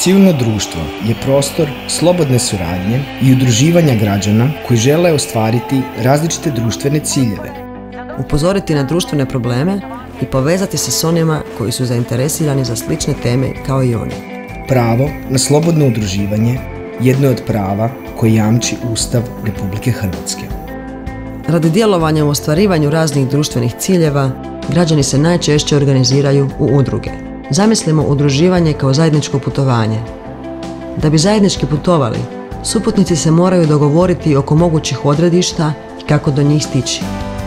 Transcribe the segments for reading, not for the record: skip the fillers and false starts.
Civilno društvo je prostor slobodne suradnje i udruživanja građana koji žele ostvariti različite društvene ciljeve. Upozoriti na društvene probleme i povezati se s onima koji su zainteresirani za slične teme kao i oni. Pravo na slobodno udruživanje jedno je od prava koje jamči Ustav Republike Hrvatske. Radi djelovanja u ostvarivanju raznih društvenih ciljeva, građani se najčešće organiziraju u udruge. Zamislimo udruživanje kao zajedničko putovanje. Da bi zajednički putovali, suputnici se moraju dogovoriti oko mogućih odredišta i kako do njih stići.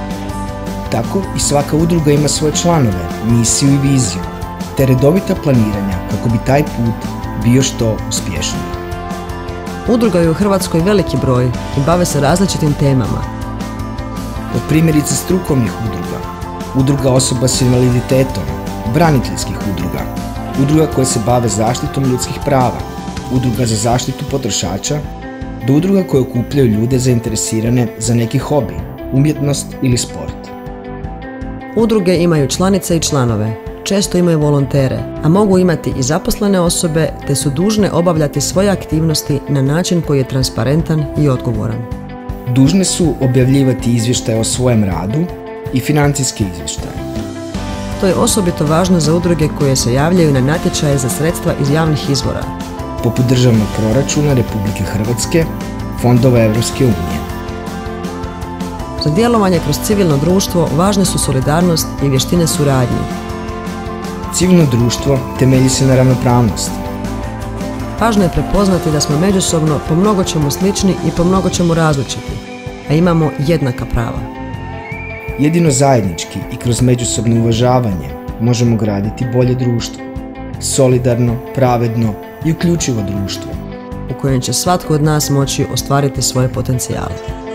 Tako i svaka udruga ima svoje članove, misiju i viziju, te redovita planiranja kako bi taj put bio što uspješniji. Udruga je u Hrvatskoj veliki broj i bave se različitim temama. Od primjerice strukovnih udruga, udruga osoba s invaliditetom, braniteljskih udruga, udruga koje se bave zaštitom ljudskih prava, udruga za zaštitu potrošača, do udruga koje okupljaju ljude zainteresirane za neki hobi, umjetnost ili sport. Udruge imaju članice i članove, često imaju volontere, a mogu imati i zaposlene osobe te su dužne obavljati svoje aktivnosti na način koji je transparentan i odgovoran. Dužne su objavljivati izvještaje o svojem radu i financijske izvještaje. To je osobito važno za udruge koje se javljaju na natječaje za sredstva iz javnih izvora, poput državnog proračuna Republike Hrvatske, fondova Europske unije. Za djelovanje kroz civilno društvo važne su solidarnost i vještine suradnje. Civilno društvo temelji se na ravnopravnosti. Važno je prepoznati da smo međusobno po mnogo čemu slični i po mnogo čemu različiti, a imamo jednaka prava. Jedino zajednički i kroz međusobno uvažavanje možemo graditi bolje društvo, solidarno, pravedno i uključivo društvo u kojem će svatko od nas moći ostvariti svoje potencijale.